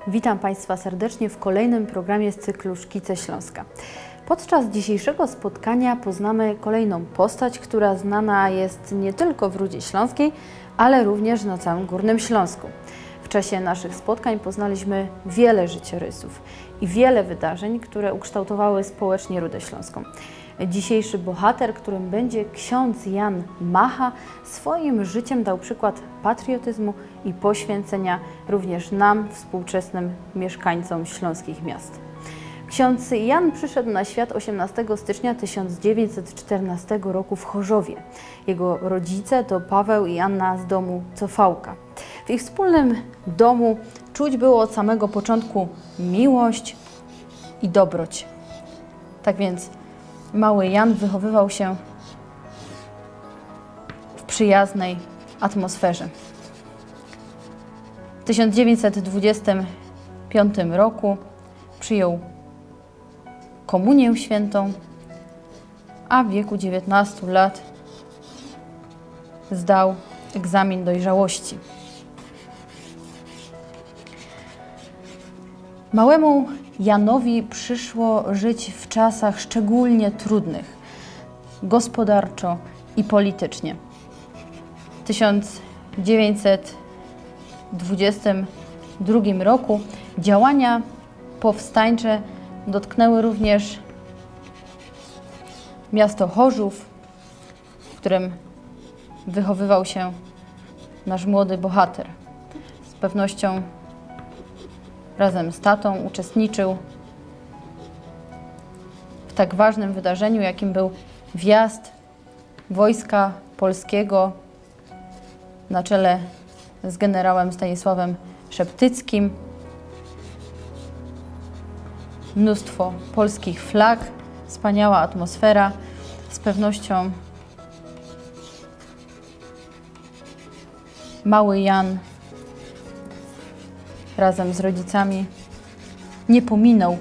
Witam Państwa serdecznie w kolejnym programie z cyklu Szkice Śląska. Podczas dzisiejszego spotkania poznamy kolejną postać, która znana jest nie tylko w Rudzie Śląskiej, ale również na całym Górnym Śląsku. W czasie naszych spotkań poznaliśmy wiele życiorysów i wiele wydarzeń, które ukształtowały społecznie Rudę Śląską. Dzisiejszy bohater, którym będzie ksiądz Jan Macha, swoim życiem dał przykład patriotyzmu i poświęcenia również nam, współczesnym mieszkańcom śląskich miast. Ksiądz Jan przyszedł na świat 18 stycznia 1914 roku w Chorzowie. Jego rodzice to Paweł i Anna z domu Cofałka. W ich wspólnym domu czuć było od samego początku miłość i dobroć. Tak więc mały Jan wychowywał się w przyjaznej atmosferze. W 1925 roku przyjął komunię świętą, a w wieku 19 lat zdał egzamin dojrzałości. Małemu Janowi przyszło żyć w czasach szczególnie trudnych, gospodarczo i politycznie. W 1922 roku działania powstańcze dotknęły również miasto Chorzów, w którym wychowywał się nasz młody bohater. Z pewnością razem z tatą uczestniczył w tak ważnym wydarzeniu, jakim był wjazd Wojska Polskiego na czele z generałem Stanisławem Szeptyckim. Mnóstwo polskich flag, wspaniała atmosfera. Z pewnością mały Jan razem z rodzicami nie pominął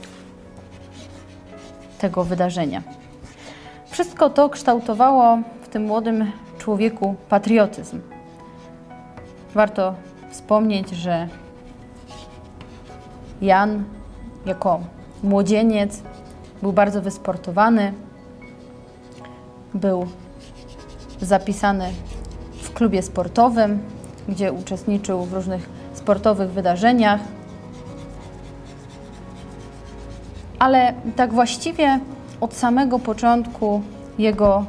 tego wydarzenia. Wszystko to kształtowało w tym młodym człowieku patriotyzm. Warto wspomnieć, że Jan jako młodzieniec był bardzo wysportowany, był zapisany w klubie sportowym, gdzie uczestniczył w różnych sportowych wydarzeniach. Ale tak właściwie od samego początku jego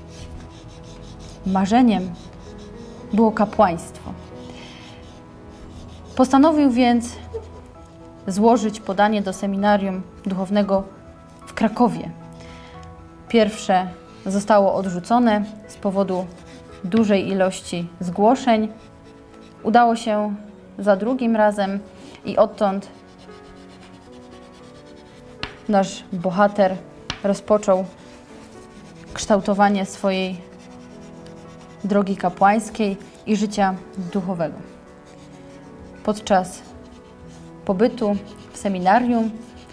marzeniem było kapłaństwo. Postanowił więc złożyć podanie do seminarium duchownego w Krakowie. Pierwsze zostało odrzucone z powodu dużej ilości zgłoszeń. Udało się za drugim razem i odtąd nasz bohater rozpoczął kształtowanie swojej drogi kapłańskiej i życia duchowego. Podczas pobytu w seminarium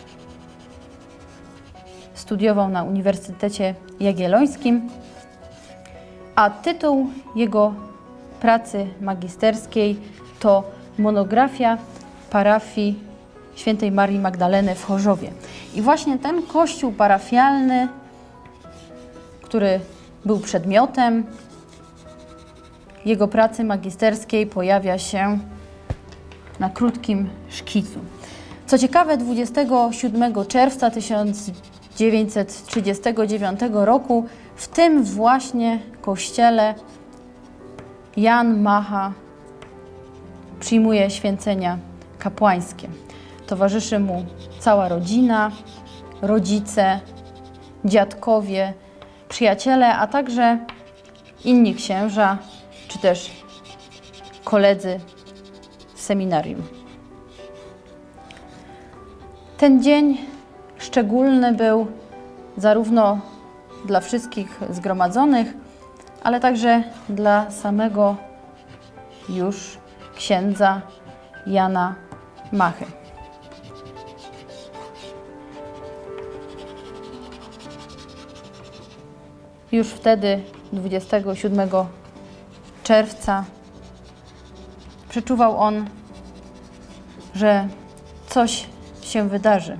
studiował na Uniwersytecie Jagiellońskim, a tytuł jego pracy magisterskiej to monografia parafii Świętej Marii Magdaleny w Chorzowie. I właśnie ten kościół parafialny, który był przedmiotem jego pracy magisterskiej, pojawia się na krótkim szkicu. Co ciekawe, 27 czerwca 1939 roku w tym właśnie kościele Jan Macha przyjmuje święcenia kapłańskie. Towarzyszy mu cała rodzina, rodzice, dziadkowie, przyjaciele, a także inni księża, czy też koledzy z seminarium. Ten dzień szczególny był zarówno dla wszystkich zgromadzonych, ale także dla samego już księdza Jana Machy. Już wtedy, 27 czerwca, przeczuwał on że coś się wydarzy.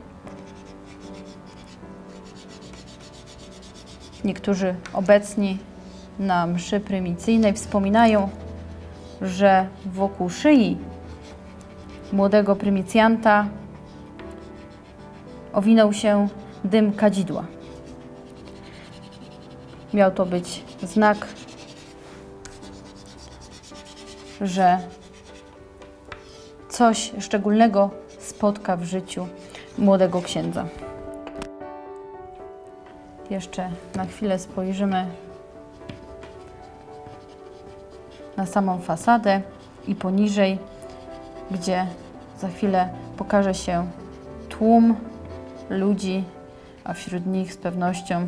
Niektórzy obecni na mszy prymicyjnej wspominają, że wokół szyi młodego prymicjanta owinął się dym kadzidła. Miał to być znak, że coś szczególnego spotka w życiu młodego księdza. Jeszcze na chwilę spojrzymy na samą fasadę i poniżej, gdzie za chwilę pokaże się tłum ludzi, a wśród nich z pewnością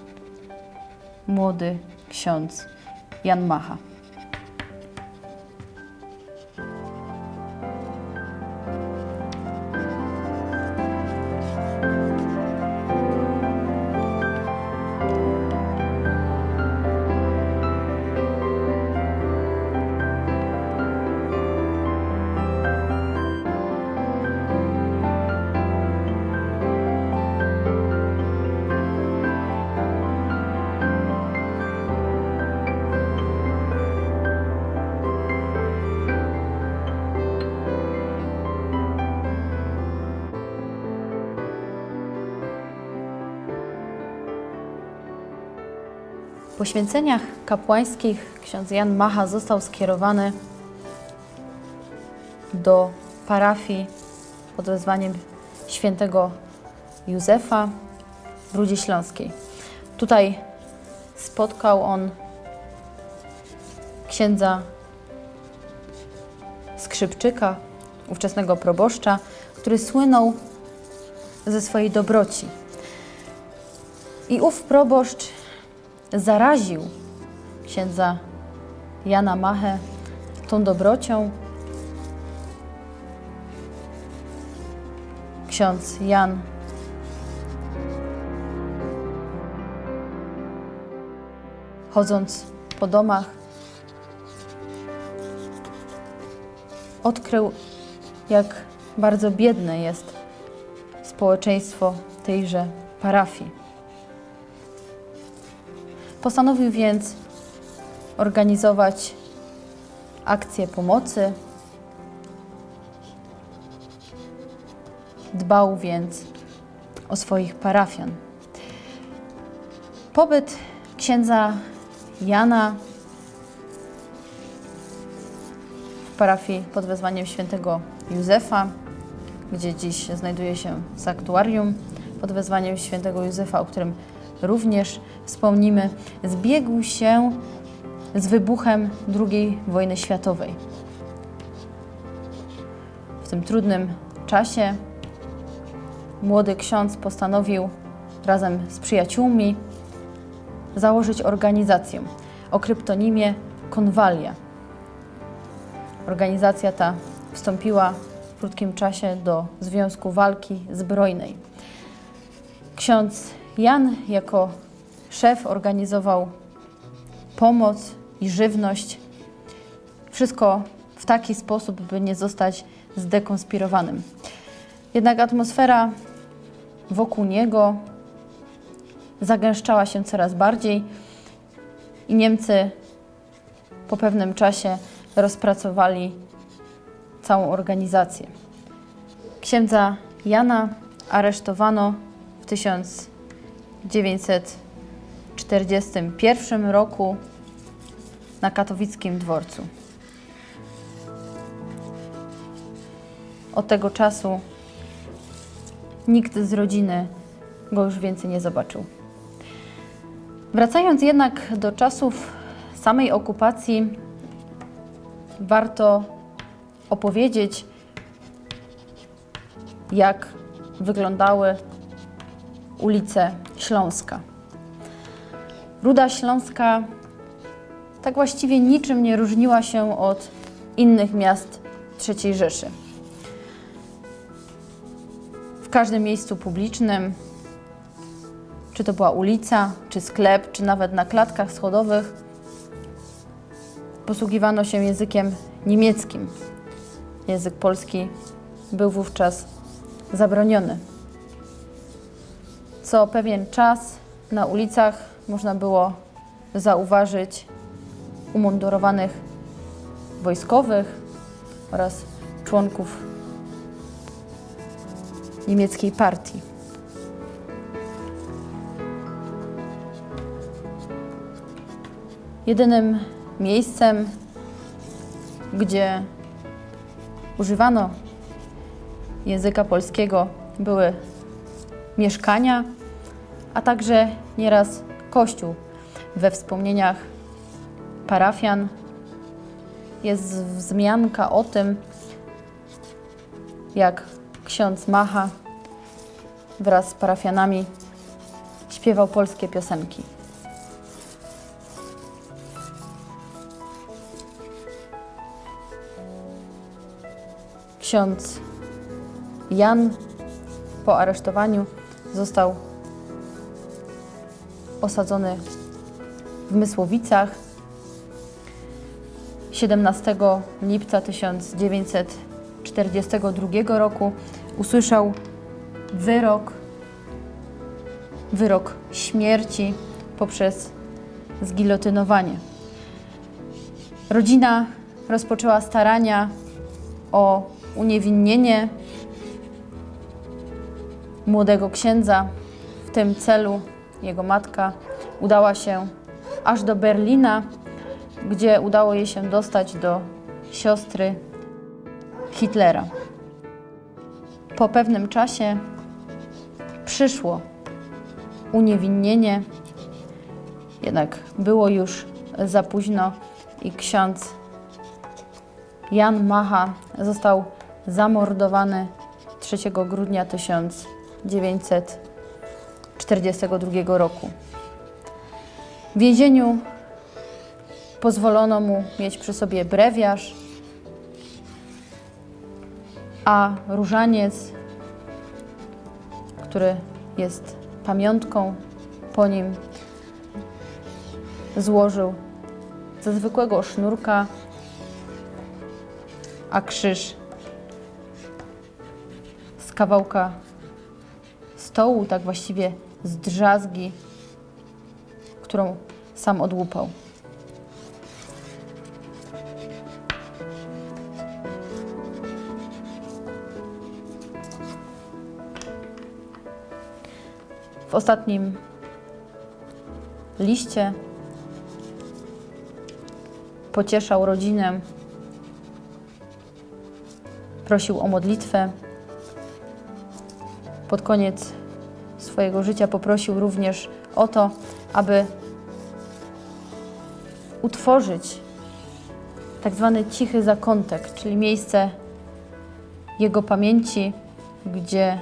młody ksiądz Jan Macha. Po święceniach kapłańskich ksiądz Jan Macha został skierowany do parafii pod wezwaniem świętego Józefa w Rudzie Śląskiej. Tutaj spotkał on księdza Skrzypczyka, ówczesnego proboszcza, który słynął ze swojej dobroci. I ów proboszcz zaraził księdza Jana Machę tą dobrocią. Ksiądz Jan chodząc po domach odkrył, jak bardzo biedne jest społeczeństwo tejże parafii. Postanowił więc organizować akcję pomocy. Dbał więc o swoich parafian. Pobyt księdza Jana w parafii pod wezwaniem świętego Józefa, gdzie dziś znajduje się sanktuarium pod wezwaniem świętego Józefa, o którym również wspomnimy, zbiegł się z wybuchem II wojny światowej. W tym trudnym czasie młody ksiądz postanowił razem z przyjaciółmi założyć organizację o kryptonimie Konwalia. Organizacja ta wstąpiła w krótkim czasie do Związku Walki Zbrojnej. Ksiądz Jan jako szef organizował pomoc i żywność. Wszystko w taki sposób, by nie zostać zdekonspirowanym. Jednak atmosfera wokół niego zagęszczała się coraz bardziej i Niemcy po pewnym czasie rozpracowali całą organizację. Księdza Jana aresztowano w 1941 roku na katowickim dworcu. Od tego czasu nikt z rodziny go już więcej nie zobaczył. Wracając jednak do czasów samej okupacji, warto opowiedzieć, jak wyglądały ulice Śląska. Ruda Śląska tak właściwie niczym nie różniła się od innych miast III Rzeszy. W każdym miejscu publicznym, czy to była ulica, czy sklep, czy nawet na klatkach schodowych, posługiwano się językiem niemieckim. Język polski był wówczas zabroniony. Co pewien czas na ulicach można było zauważyć umundurowanych wojskowych oraz członków niemieckiej partii. Jedynym miejscem, gdzie używano języka polskiego, były mieszkania, a także nieraz kościół. We wspomnieniach parafian jest wzmianka o tym, jak ksiądz Macha wraz z parafianami śpiewał polskie piosenki. Ksiądz Jan po aresztowaniu został osadzony w Mysłowicach. 17 lipca 1942 roku usłyszał wyrok śmierci poprzez zgilotynowanie. Rodzina rozpoczęła starania o uniewinnienie młodego księdza. W tym celu jego matka udała się aż do Berlina, gdzie udało jej się dostać do siostry Hitlera. Po pewnym czasie przyszło uniewinnienie, jednak było już za późno i ksiądz Jan Macha został zamordowany 3 grudnia 1942 roku. W więzieniu pozwolono mu mieć przy sobie brewiarz, a różaniec, który jest pamiątką po nim, złożył ze zwykłego sznurka, a krzyż z kawałka stołu, tak właściwie z drzazgi, którą sam odłupał. W ostatnim liście pocieszał rodzinę, prosił o modlitwę. Pod koniec swojego życia poprosił również o to, aby utworzyć tak zwany cichy zakątek, czyli miejsce jego pamięci, gdzie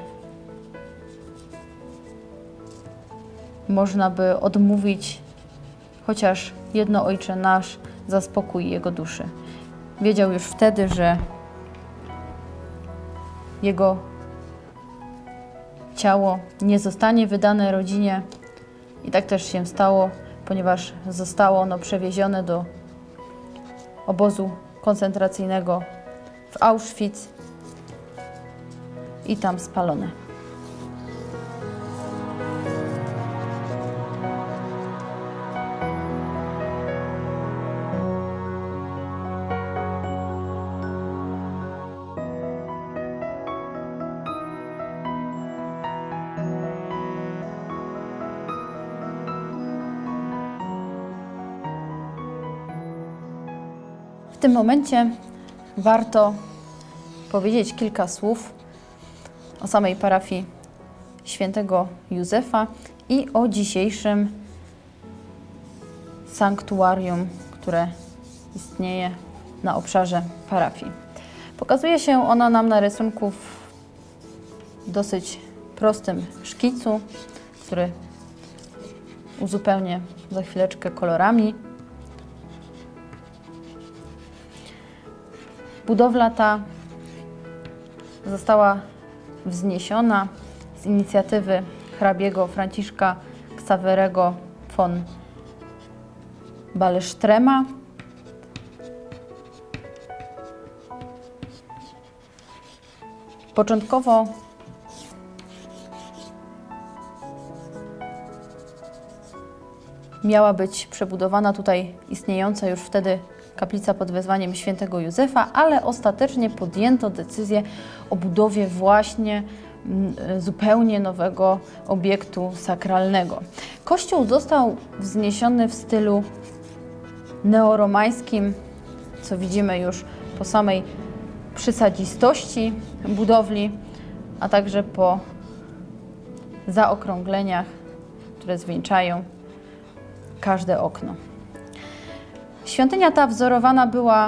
można by odmówić chociaż jedno Ojcze Nasz za spokój jego duszy. Wiedział już wtedy, że jego ciało nie zostanie wydane rodzinie i tak też się stało, ponieważ zostało ono przewiezione do obozu koncentracyjnego w Auschwitz i tam spalone. W tym momencie warto powiedzieć kilka słów o samej parafii Świętego Józefa i o dzisiejszym sanktuarium, które istnieje na obszarze parafii. Pokazuje się ona nam na rysunku w dosyć prostym szkicu, który uzupełnię za chwileczkę kolorami. Budowla ta została wzniesiona z inicjatywy hrabiego Franciszka Ksawerego von Ballströma. Początkowo miała być przebudowana tutaj istniejąca już wtedy kaplica pod wezwaniem świętego Józefa, ale ostatecznie podjęto decyzję o budowie właśnie zupełnie nowego obiektu sakralnego. Kościół został wzniesiony w stylu neoromańskim, co widzimy już po samej przysadzistości budowli, a także po zaokrągleniach, które zwieńczają każde okno. Świątynia ta wzorowana była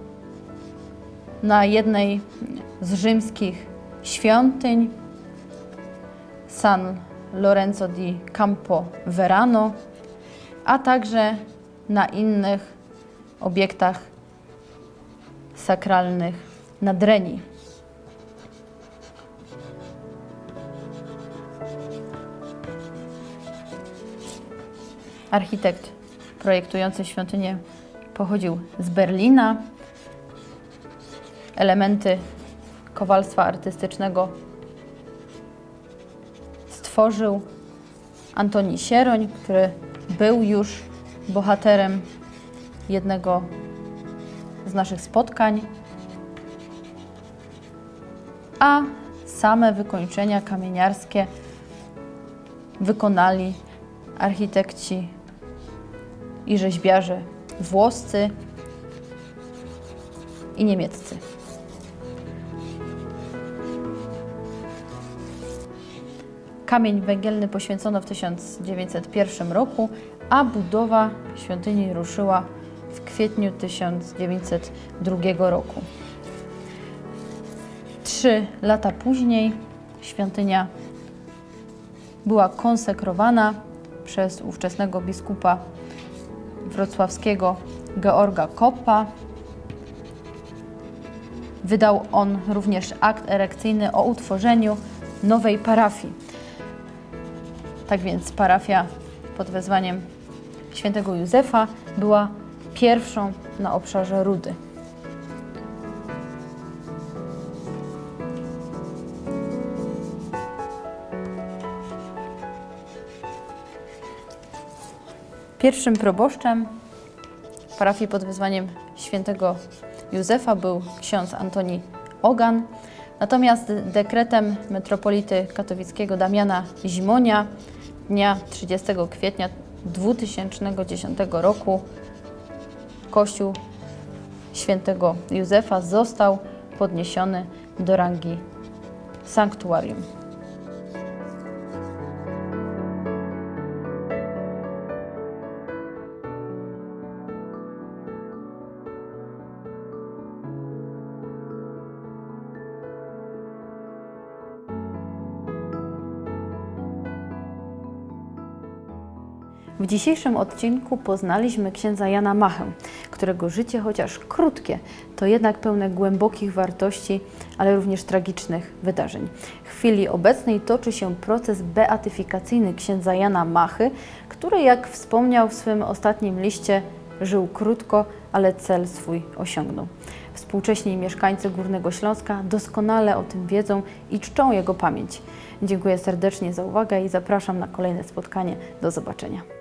na jednej z rzymskich świątyń San Lorenzo di Campo Verano, a także na innych obiektach sakralnych nad Reni. Architekt projektujący świątynię pochodził z Berlina. Elementy kowalstwa artystycznego stworzył Antoni Sieroń, który był już bohaterem jednego z naszych spotkań, a same wykończenia kamieniarskie wykonali architekci i rzeźbiarze włoscy i niemieccy. Kamień węgielny poświęcono w 1901 roku, a budowa świątyni ruszyła w kwietniu 1902 roku. 3 lata później świątynia była konsekrowana przez ówczesnego biskupa wrocławskiego Georga Koppa. Wydał on również akt erekcyjny o utworzeniu nowej parafii. Tak więc parafia pod wezwaniem świętego Józefa była pierwszą na obszarze Rudy. Pierwszym proboszczem parafii pod wezwaniem świętego Józefa był ksiądz Antoni Ogan, natomiast dekretem metropolity katowickiego Damiana Zimonia dnia 30 kwietnia 2010 roku kościół świętego Józefa został podniesiony do rangi sanktuarium. W dzisiejszym odcinku poznaliśmy księdza Jana Machę, którego życie, chociaż krótkie, to jednak pełne głębokich wartości, ale również tragicznych wydarzeń. W chwili obecnej toczy się proces beatyfikacyjny księdza Jana Machy, który, jak wspomniał w swym ostatnim liście, żył krótko, ale cel swój osiągnął. Współcześni mieszkańcy Górnego Śląska doskonale o tym wiedzą i czczą jego pamięć. Dziękuję serdecznie za uwagę i zapraszam na kolejne spotkanie. Do zobaczenia.